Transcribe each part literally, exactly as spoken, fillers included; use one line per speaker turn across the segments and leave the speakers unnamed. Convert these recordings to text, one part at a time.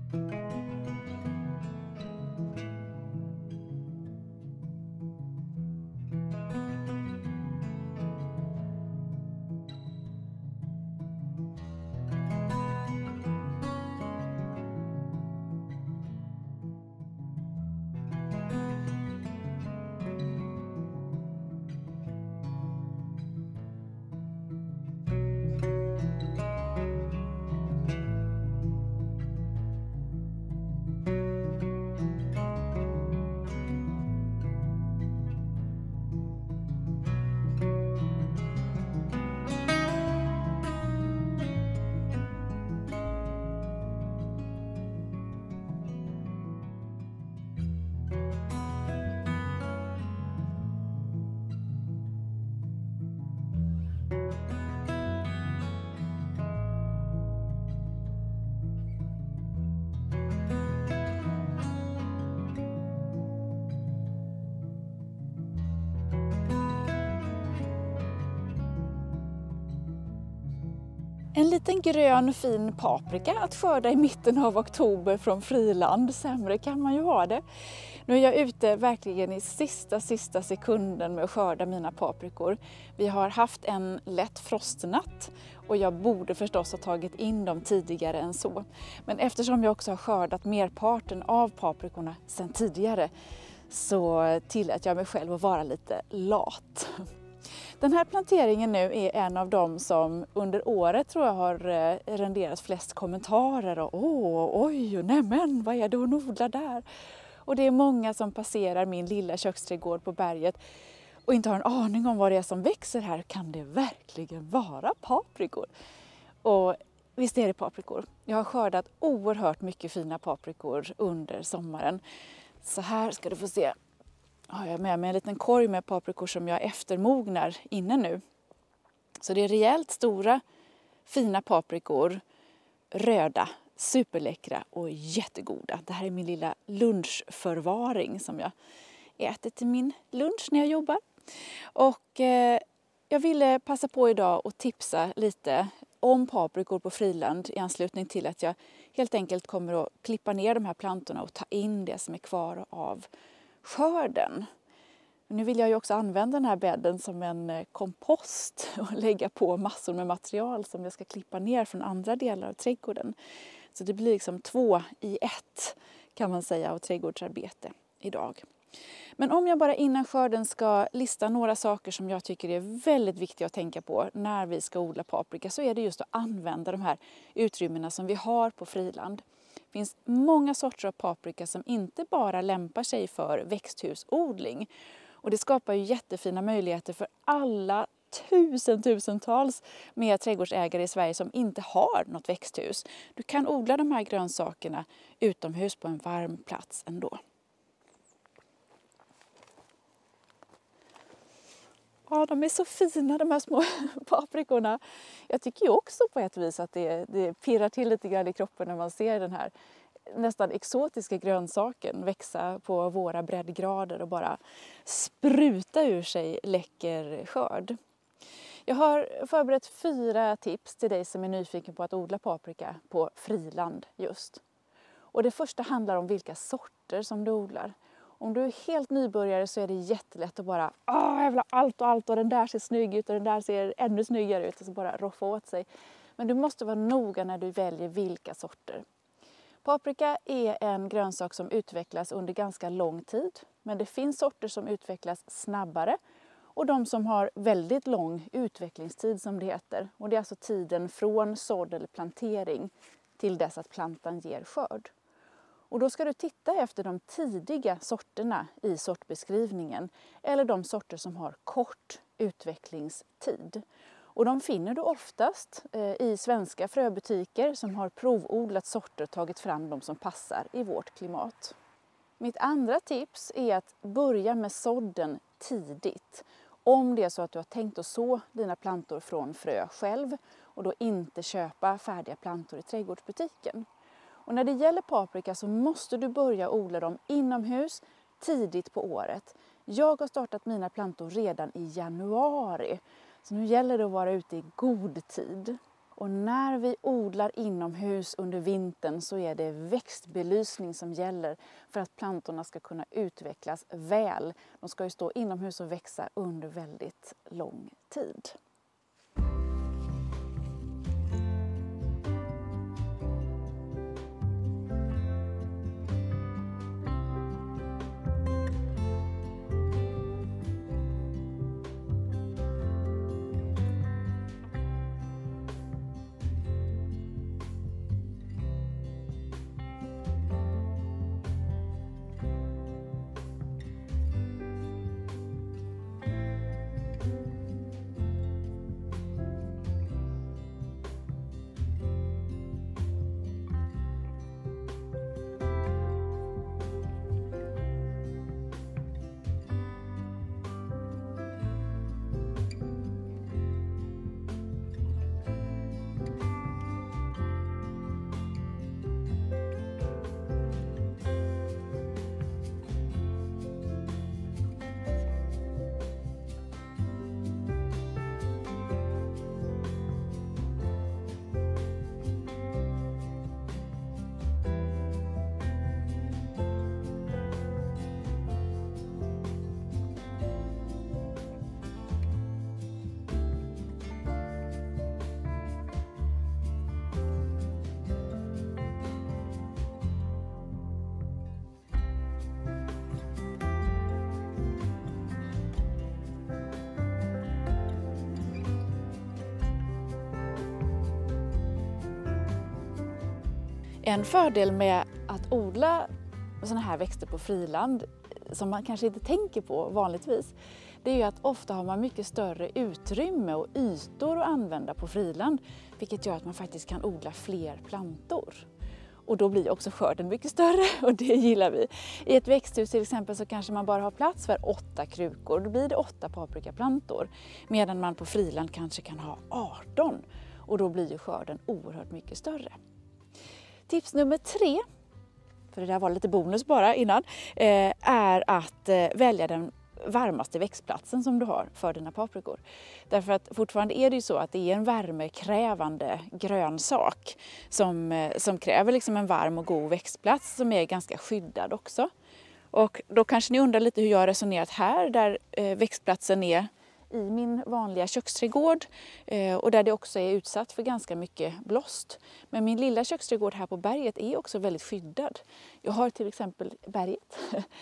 En liten grön fin paprika att skörda i mitten av oktober från friland. Sämre kan man ju ha det. Nu är jag ute verkligen i sista, sista sekunden med att skörda mina paprikor. Vi har haft en lätt frostnatt och jag borde förstås ha tagit in dem tidigare än så. Men eftersom jag också har skördat merparten av paprikorna sedan tidigare så tillät jag mig själv att vara lite lat. Den här planteringen nu är en av dem som under året tror jag har renderat flest kommentarer. Och, Åh, oj, och nämen, vad är det hon odlar där? Och det är många som passerar min lilla köksträdgård på berget och inte har en aning om vad det är som växer här. Kan det verkligen vara paprikor? Och visst är det paprikor. Jag har skördat oerhört mycket fina paprikor under sommaren. Så här ska du få se. Har jag med mig en liten korg med paprikor som jag eftermognar inne nu. Så det är rejält stora, fina paprikor, röda, superläckra och jättegoda. Det här är min lilla lunchförvaring som jag äter till min lunch när jag jobbar. Och eh, jag ville passa på idag och tipsa lite om paprikor på friland i anslutning till att jag helt enkelt kommer att klippa ner de här plantorna och ta in det som är kvar av skörden. Nu vill jag ju också använda den här bädden som en kompost och lägga på massor med material som jag ska klippa ner från andra delar av trädgården. Så det blir liksom två i ett kan man säga av trädgårdsarbete idag. Men om jag bara innan skörden ska lista några saker som jag tycker är väldigt viktiga att tänka på när vi ska odla paprika så är det just att använda de här utrymmena som vi har på friland. Det finns många sorter av paprika som inte bara lämpar sig för växthusodling. Och det skapar ju jättefina möjligheter för alla tusen, tusentals med trädgårdsägare i Sverige som inte har något växthus. Du kan odla de här grönsakerna utomhus på en varm plats ändå. Ja, de är så fina de här små paprikorna. Jag tycker ju också på ett vis att det, det pirrar till lite grann i kroppen när man ser den här nästan exotiska grönsaken växa på våra breddgrader och bara spruta ur sig läcker skörd. Jag har förberett fyra tips till dig som är nyfiken på att odla paprika på friland just. Och det första handlar om vilka sorter som du odlar. Om du är helt nybörjare så är det jättelätt att bara Åh, jag vill ha allt och allt och den där ser snygg ut och den där ser ännu snyggare ut och så bara roffa åt sig. Men du måste vara noga när du väljer vilka sorter. Paprika är en grönsak som utvecklas under ganska lång tid. Men det finns sorter som utvecklas snabbare och de som har väldigt lång utvecklingstid som det heter. Och det är alltså tiden från sådd eller plantering till dess att plantan ger skörd. Och då ska du titta efter de tidiga sorterna i sortbeskrivningen eller de sorter som har kort utvecklingstid. Och de finner du oftast i svenska fröbutiker som har provodlat sorter och tagit fram de som passar i vårt klimat. Mitt andra tips är att börja med sådden tidigt. Om det är så att du har tänkt att så dina plantor från frö själv och då inte köpa färdiga plantor i trädgårdsbutiken. Och när det gäller paprika så måste du börja odla dem inomhus tidigt på året. Jag har startat mina plantor redan i januari. Så nu gäller det att vara ute i god tid. Och när vi odlar inomhus under vintern så är det växtbelysning som gäller för att plantorna ska kunna utvecklas väl. De ska ju stå inomhus och växa under väldigt lång tid. En fördel med att odla sådana här växter på friland som man kanske inte tänker på vanligtvis, det är ju att ofta har man mycket större utrymme och ytor att använda på friland, vilket gör att man faktiskt kan odla fler plantor. Och då blir också skörden mycket större och det gillar vi. I ett växthus till exempel så kanske man bara har plats för åtta krukor, då blir det åtta paprikaplantor. Medan man på friland kanske kan ha arton och då blir ju skörden oerhört mycket större. Tips nummer tre, för det där var lite bonus bara innan, är att välja den varmaste växtplatsen som du har för dina paprikor. Därför att fortfarande är det ju så att det är en värmekrävande grönsak som, som kräver liksom en varm och god växtplats som är ganska skyddad också. Och då kanske ni undrar lite hur jag har resonerat här där växtplatsen är i min vanliga köksträdgård och där det också är utsatt för ganska mycket blåst. Men min lilla köksträdgård här på berget är också väldigt skyddad. Jag har till exempel berget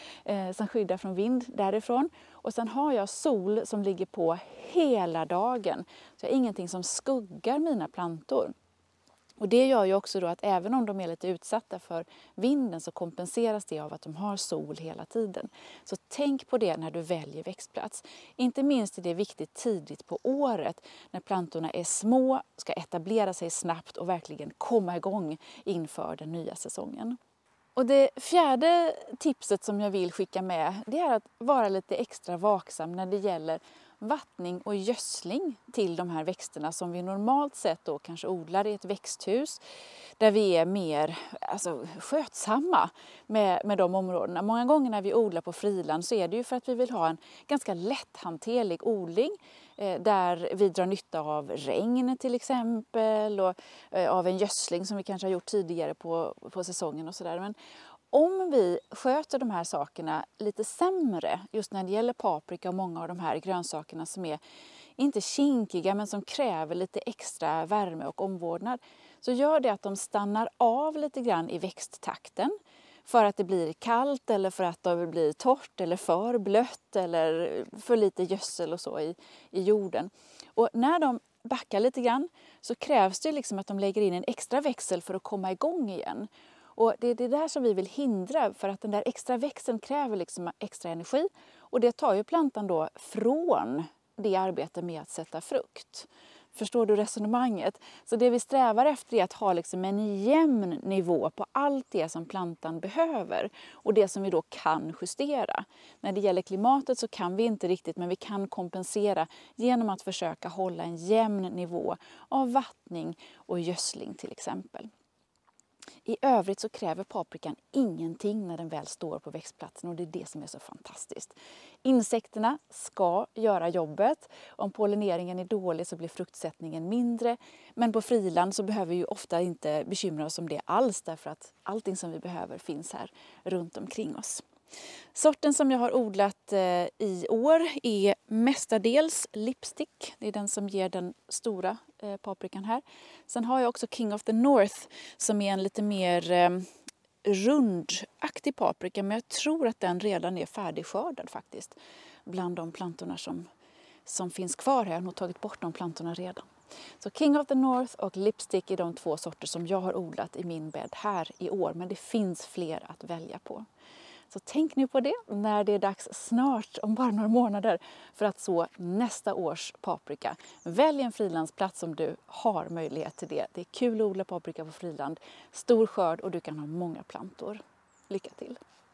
som skyddar från vind därifrån. Och sen har jag sol som ligger på hela dagen. Så jag har ingenting som skuggar mina plantor. Och det gör ju också då att även om de är lite utsatta för vinden så kompenseras det av att de har sol hela tiden. Så tänk på det när du väljer växtplats. Inte minst är det viktigt tidigt på året när plantorna är små, ska etablera sig snabbt och verkligen komma igång inför den nya säsongen. Och det fjärde tipset som jag vill skicka med, det är att vara lite extra vaksam när det gäller vattning och gödsling till de här växterna som vi normalt sett då kanske odlar i ett växthus där vi är mer alltså, skötsamma med, med de områdena. Många gånger när vi odlar på friland så är det ju för att vi vill ha en ganska lätthanterlig odling eh, där vi drar nytta av regn till exempel och eh, av en gödsling som vi kanske har gjort tidigare på, på säsongen och sådär. Men om vi sköter de här sakerna lite sämre, just när det gäller paprika och många av de här grönsakerna som är inte kinkiga men som kräver lite extra värme och omvårdnad, så gör det att de stannar av lite grann i växttakten för att det blir kallt eller för att det blir torrt eller för blött eller för lite gödsel och så i, i jorden. Och när de backar lite grann så krävs det liksom att de lägger in en extra växel för att komma igång igen. Och det är det där som vi vill hindra, för att den där extra växeln kräver liksom extra energi och det tar ju plantan då från det arbetet med att sätta frukt. Förstår du resonemanget? Så det vi strävar efter är att ha liksom en jämn nivå på allt det som plantan behöver och det som vi då kan justera. När det gäller klimatet så kan vi inte riktigt, men vi kan kompensera genom att försöka hålla en jämn nivå av vattning och gödsling till exempel. I övrigt så kräver paprikan ingenting när den väl står på växtplatsen och det är det som är så fantastiskt. Insekterna ska göra jobbet. Om pollineringen är dålig så blir fruktsättningen mindre. Men på friland så behöver vi ju ofta inte bekymra oss om det alls därför att allting som vi behöver finns här runt omkring oss. Sorten som jag har odlat eh, i år är mestadels Lipstick. Det är den som ger den stora eh, paprikan här. Sen har jag också King of the North som är en lite mer eh, rundaktig paprika. Men jag tror att den redan är färdigskördad faktiskt. Bland de plantorna som, som finns kvar här. Jag har nog tagit bort de plantorna redan. Så King of the North och Lipstick är de två sorter som jag har odlat i min bädd här i år. Men det finns fler att välja på. Så tänk nu på det när det är dags snart, om bara några månader, för att så nästa års paprika. Välj en frilandsplats om du har möjlighet till det. Det är kul att odla paprika på friland, stor skörd och du kan ha många plantor. Lycka till!